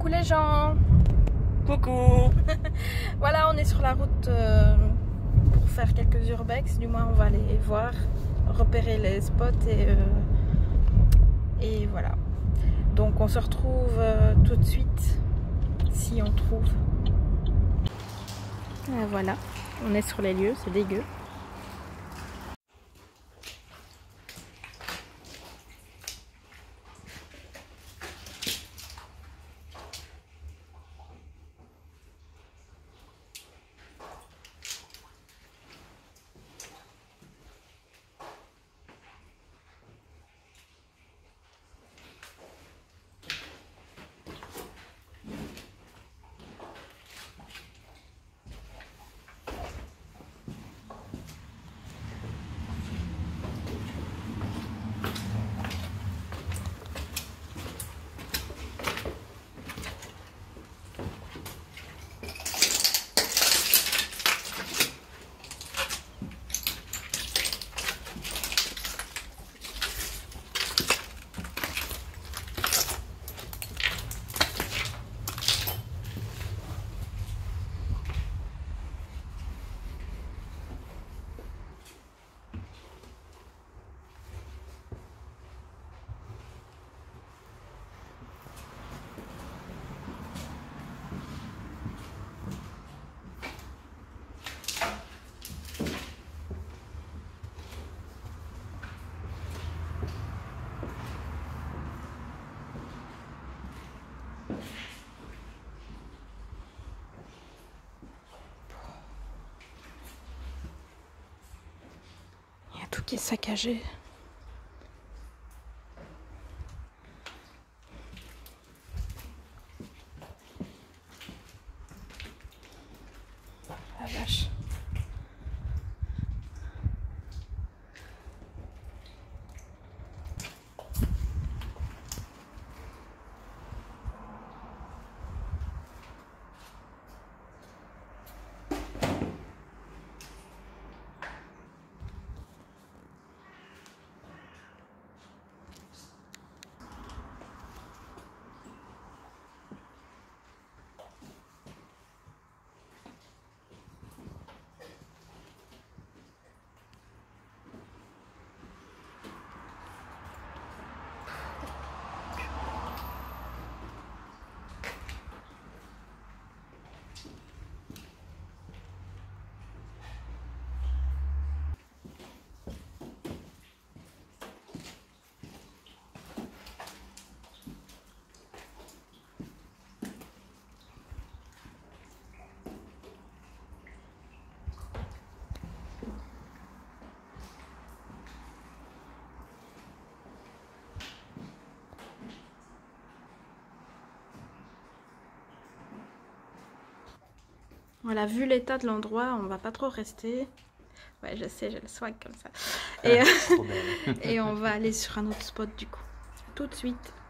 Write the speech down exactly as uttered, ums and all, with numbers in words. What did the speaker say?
Coucou les gens. Coucou. Voilà, on est sur la route euh, pour faire quelques urbex. Du moins, on va aller voir, repérer les spots et, euh, et voilà. Donc, on se retrouve euh, tout de suite si on trouve. Et voilà, on est sur les lieux, c'est dégueu. Il y a tout qui est saccagé. La vache. Voilà, vu l'état de l'endroit, on va pas trop rester. Ouais, je sais, j'ai le swag comme ça. Et, euh, et on va aller sur un autre spot du coup. Tout de suite.